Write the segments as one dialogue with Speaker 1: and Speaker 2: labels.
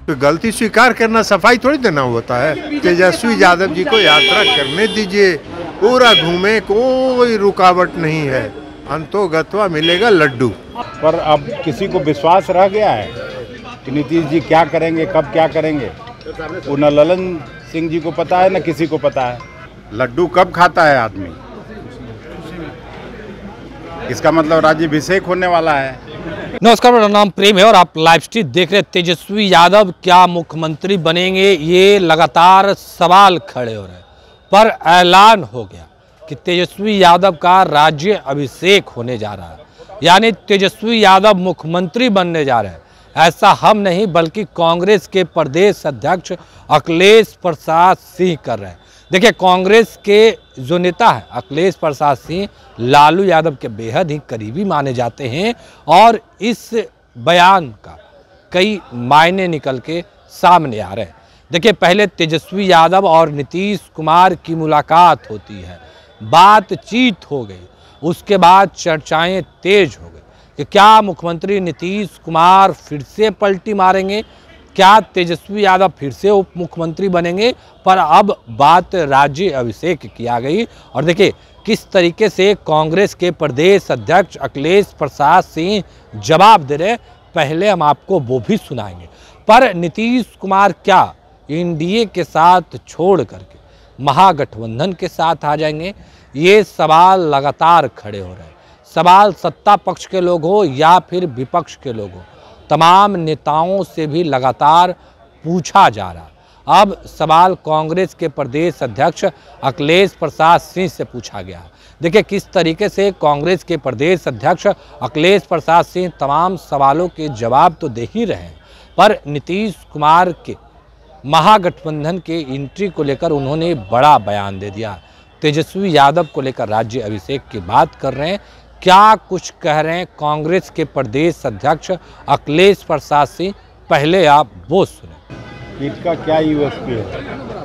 Speaker 1: तो गलती स्वीकार करना सफाई थोड़ी देना होता है। तेजस्वी यादव जी को यात्रा करने दीजिए, पूरा घूमे, कोई रुकावट नहीं है। अंतोगत्वा मिलेगा लड्डू।
Speaker 2: पर अब किसी को विश्वास रह गया है कि नीतीश जी क्या करेंगे, कब क्या करेंगे, वो न ललन सिंह जी को पता है न किसी को पता है। लड्डू कब खाता है आदमी, इसका मतलब राज्याभिषेक होने वाला है।
Speaker 3: नमस्कार, मेरा नाम प्रेम है और आप लाइव स्ट्रीम देख रहे हैं। तेजस्वी यादव क्या मुख्यमंत्री बनेंगे, ये लगातार सवाल खड़े हो रहे हैं, पर ऐलान हो गया कि तेजस्वी यादव का राज्य अभिषेक होने जा रहा है, यानी तेजस्वी यादव मुख्यमंत्री बनने जा रहे हैं। ऐसा हम नहीं बल्कि कांग्रेस के प्रदेश अध्यक्ष अखिलेश प्रसाद सिंह कर रहे हैं। देखिए, कांग्रेस के जो नेता है अखिलेश प्रसाद सिंह लालू यादव के बेहद ही करीबी माने जाते हैं और इस बयान का कई मायने निकल के सामने आ रहे हैं। देखिए, पहले तेजस्वी यादव और नीतीश कुमार की मुलाकात होती है, बातचीत हो गई, उसके बाद चर्चाएं तेज हो गई कि क्या मुख्यमंत्री नीतीश कुमार फिर से पलटी मारेंगे, क्या तेजस्वी यादव फिर से उप मुख्यमंत्री बनेंगे। पर अब बात राज्य अभिषेक की आ गई और देखिए किस तरीके से कांग्रेस के प्रदेश अध्यक्ष अखिलेश प्रसाद सिंह जवाब दे रहे हैं। पहले हम आपको वो भी सुनाएंगे। पर नीतीश कुमार क्या एनडीए के साथ छोड़ करके महागठबंधन के साथ आ जाएंगे, ये सवाल लगातार खड़े हो रहे हैं। सवाल सत्ता पक्ष के लोग हो या फिर विपक्ष के लोग हो, तमाम नेताओं से भी लगातार पूछा जा रहा है। अब सवाल कांग्रेस के प्रदेश अध्यक्ष अखिलेश प्रसाद सिंह से पूछा गया। देखिए किस तरीके से कांग्रेस के प्रदेश अध्यक्ष अखिलेश प्रसाद सिंह तमाम सवालों के जवाब तो दे ही रहे हैं, पर नीतीश कुमार के महागठबंधन के एंट्री को लेकर उन्होंने बड़ा बयान दे दिया। तेजस्वी यादव को लेकर राज्य अभिषेक की बात कर रहे हैं। क्या कुछ कह रहे हैं कांग्रेस के प्रदेश अध्यक्ष अखिलेश प्रसाद सिंह, पहले आप वो सुने।
Speaker 2: सीट का क्या यूएसपी है?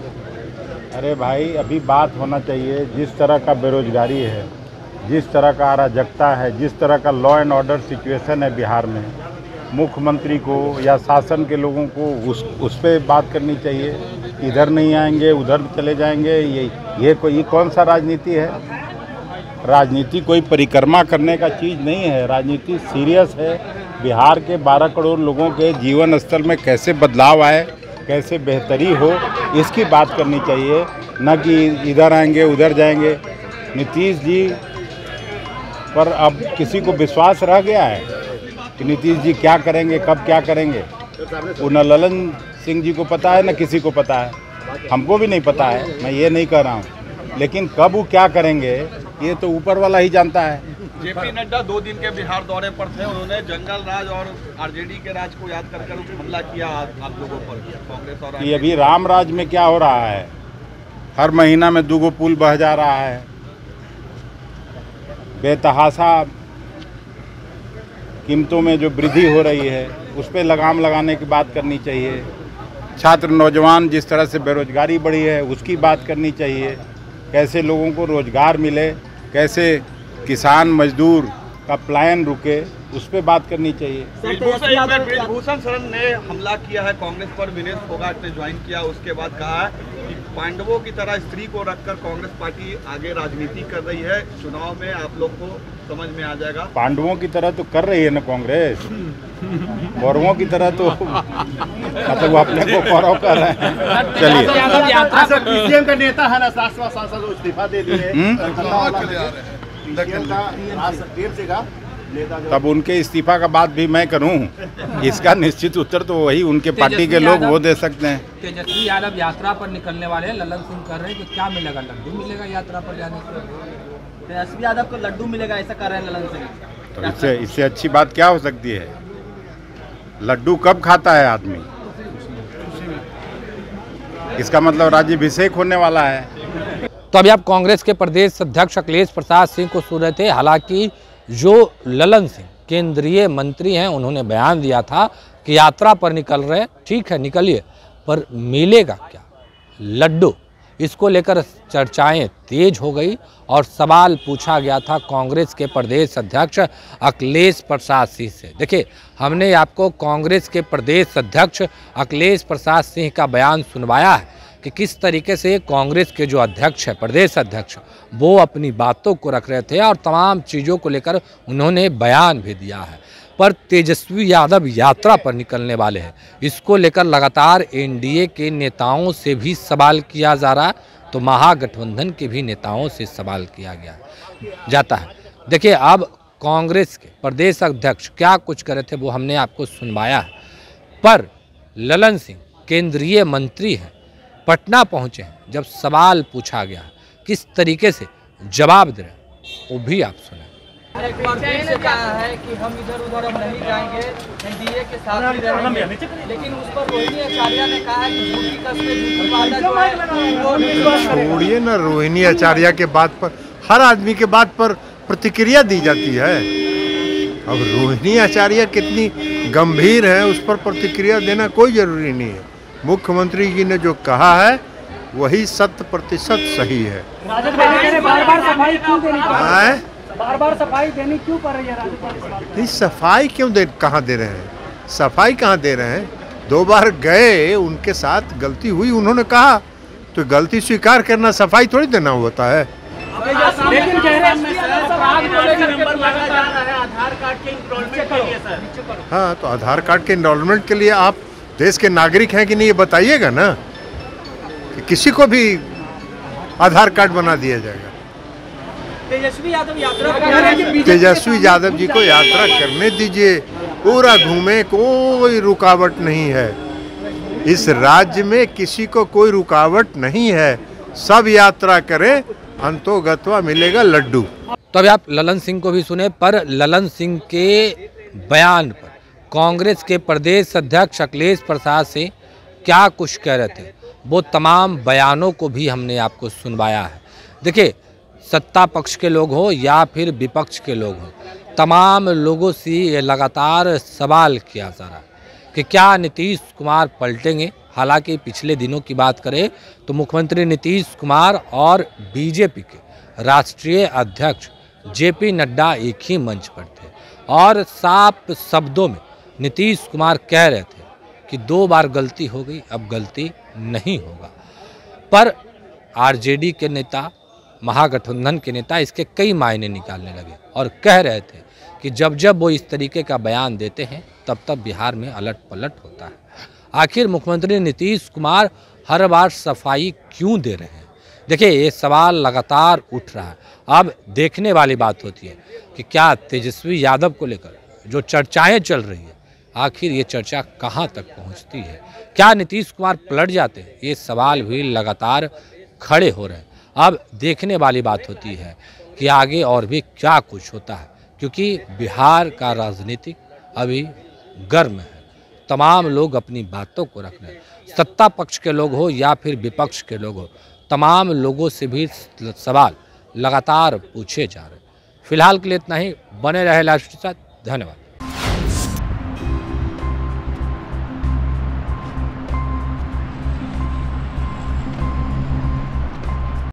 Speaker 2: अरे भाई, अभी बात होना चाहिए जिस तरह का बेरोजगारी है, जिस तरह का अराजकता है, जिस तरह का लॉ एंड ऑर्डर सिचुएशन है बिहार में, मुख्यमंत्री को या शासन के लोगों को उस पर बात करनी चाहिए। इधर नहीं आएंगे उधर चले जाएंगे, ये कौन सा राजनीति है? राजनीति कोई परिक्रमा करने का चीज़ नहीं है। राजनीति सीरियस है। बिहार के 12 करोड़ लोगों के जीवन स्तर में कैसे बदलाव आए, कैसे बेहतरी हो, इसकी बात करनी चाहिए, न कि इधर आएंगे उधर जाएंगे। नीतीश जी पर अब किसी को विश्वास रह गया है कि नीतीश जी क्या करेंगे, कब क्या करेंगे, वो न ललन सिंह जी को पता है न किसी को पता है। हमको भी नहीं पता है, मैं ये नहीं कह रहा हूँ, लेकिन कब वो क्या करेंगे ये तो ऊपर वाला ही जानता है।
Speaker 4: जेपी नड्डा 2 दिन के बिहार दौरे पर थे। उन्होंने जंगल राज और आरजेडी के राज को याद कर हमला किया आप लोगों पर, कांग्रेस और
Speaker 2: कि अभी राम राज में क्या हो रहा है। हर महीना में 2 पुल बह जा रहा है, बेतहाशा कीमतों में जो वृद्धि हो रही है उस पर लगाम लगाने की बात करनी चाहिए। छात्र नौजवान जिस तरह से बेरोजगारी बढ़ी है उसकी बात करनी चाहिए। कैसे लोगों को रोजगार मिले, कैसे किसान मजदूर का पलायन रुके, उस पर बात करनी चाहिए।
Speaker 4: ब्रिजभूषण शरण ने हमला किया है कांग्रेस पर, विनेश फोगाट ने ज्वाइन किया, उसके बाद कहा है कि पांडवों की तरह स्त्री को रखकर कांग्रेस पार्टी आगे राजनीति कर रही है, चुनाव में आप लोग को समझ में आ जाएगा।
Speaker 2: पांडवों की तरह तो कर रही है ना कांग्रेस, कौरवों की तरह तो मतलब वो अपने को कौरव कर रहे हैं।
Speaker 5: चलिए, का नेता है ना, सांसद इस्तीफा दे दिए,
Speaker 2: तब उनके इस्तीफा का बात भी मैं करूं, इसका निश्चित उत्तर तो वही उनके पार्टी के लोग वो दे सकते हैं।
Speaker 3: तेजस्वी यादव यात्रा पर निकलने वाले हैं, ललन सिंह कर रहे हैं कि क्या मिलेगा, लड्डू मिलेगा यात्रा पर जाने से?
Speaker 5: तेजस्वी यादव को लड्डू मिलेगा ऐसा कर रहे हैं ललन सिंह।
Speaker 2: तो इससे अच्छी बात क्या हो सकती है? लड्डू कब खाता है आदमी, इसका मतलब राज्याभिषेक होने वाला है।
Speaker 3: तो अभी आप कांग्रेस के प्रदेश अध्यक्ष अखिलेश प्रसाद सिंह को सुन रहे थे। हालांकि जो ललन सिंह केंद्रीय मंत्री हैं, उन्होंने बयान दिया था कि यात्रा पर निकल रहे हैं, ठीक है निकलिए, पर मिलेगा क्या? लड्डू। इसको लेकर चर्चाएं तेज हो गई और सवाल पूछा गया था कांग्रेस के प्रदेश अध्यक्ष अखिलेश प्रसाद सिंह से। देखिए, हमने आपको कांग्रेस के प्रदेश अध्यक्ष अखिलेश प्रसाद सिंह का बयान सुनवाया है कि किस तरीके से कांग्रेस के जो अध्यक्ष है, प्रदेश अध्यक्ष, वो अपनी बातों को रख रहे थे और तमाम चीज़ों को लेकर उन्होंने बयान भी दिया है। पर तेजस्वी यादव यात्रा पर निकलने वाले हैं, इसको लेकर लगातार एनडीए के नेताओं से भी सवाल किया जा रहा है, तो महागठबंधन के भी नेताओं से सवाल किया जाता है। देखिए, अब कांग्रेस के प्रदेश अध्यक्ष क्या कुछ करे थे वो हमने आपको सुनवाया है, पर ललन सिंह केंद्रीय मंत्री हैं, पटना पहुंचे हैं, जब सवाल पूछा गया किस तरीके से जवाब दे रहे हैं वो भी आप सुने।
Speaker 6: एक बार फिर से कहा है कि हम इधर उधर अब नहीं जाएंगे, एनडीए के साथ ही रहेंगे, लेकिन उस पर रोहिणी आचार्य ने कहा है कि झूठी कसमें झूठी वादा जो है।
Speaker 1: छोड़िए ना, रोहिणी आचार्य के बात पर हर आदमी के बात पर प्रतिक्रिया दी जाती है। अब रोहिणी आचार्य कितनी गंभीर है उस पर प्रतिक्रिया देना कोई जरूरी नहीं है। मुख्यमंत्री जी ने जो कहा है वही 100% सही है।
Speaker 7: बार सफाई देनी क्यों पड़ रही है राज्यपाल?
Speaker 1: नहीं, सफाई क्यों कहाँ दे रहे हैं? सफाई कहाँ दे रहे हैं? 2 बार गए, उनके साथ गलती हुई, उन्होंने कहा, तो गलती स्वीकार करना सफाई थोड़ी देना होता है।
Speaker 7: लेकिन
Speaker 1: हाँ, तो आधार कार्ड के इनरोलमेंट के लिए आप देश के नागरिक हैं कि नहीं ये बताइएगा ना, कि किसी को भी आधार कार्ड बना दिया जाएगा।
Speaker 6: तेजस्वी यादव यात्रा
Speaker 1: तेजस्वी यादव जी को यात्रा करने दीजिए, पूरा घूमे, कोई रुकावट नहीं है। इस राज्य में किसी को कोई रुकावट नहीं है, सब यात्रा करें, अंतोगत्वा मिलेगा लड्डू।
Speaker 3: तो अभी आप ललन सिंह को भी सुने, पर ललन सिंह के बयान पर कांग्रेस के प्रदेश अध्यक्ष अखिलेश प्रसाद सिंह क्या कुछ कह रहे थे, वो तमाम बयानों को भी हमने आपको सुनवाया है। देखिए, सत्ता पक्ष के लोग हो या फिर विपक्ष के लोग हो, तमाम लोगों से लगातार सवाल किया जा रहा है कि क्या नीतीश कुमार पलटेंगे। हालांकि पिछले दिनों की बात करें तो मुख्यमंत्री नीतीश कुमार और बीजेपी के राष्ट्रीय अध्यक्ष जेपी नड्डा एक ही मंच पर थे और साफ शब्दों में नीतीश कुमार कह रहे थे कि 2 बार गलती हो गई, अब गलती नहीं होगा। पर आरजेडी के नेता, महागठबंधन के नेता इसके कई मायने निकालने लगे और कह रहे थे कि जब जब वो इस तरीके का बयान देते हैं तब तब बिहार में अलट पलट होता है। आखिर मुख्यमंत्री नीतीश कुमार हर बार सफाई क्यों दे रहे हैं? देखिए, ये सवाल लगातार उठ रहा है। अब देखने वाली बात होती है कि क्या तेजस्वी यादव को लेकर जो चर्चाएं चल रही है, आखिर ये चर्चा कहां तक पहुंचती है? क्या नीतीश कुमार पलट जाते हैं? ये सवाल भी लगातार खड़े हो रहे हैं। अब देखने वाली बात होती है कि आगे और भी क्या कुछ होता है, क्योंकि बिहार का राजनीतिक अभी गर्म है। तमाम लोग अपनी बातों को रख रहे हैं, सत्ता पक्ष के लोग हो या फिर विपक्ष के लोग हो, तमाम लोगों से भी सवाल लगातार पूछे जा रहे हैं। फिलहाल के लिए इतना ही। बने रहे लाइव के साथ। धन्यवाद।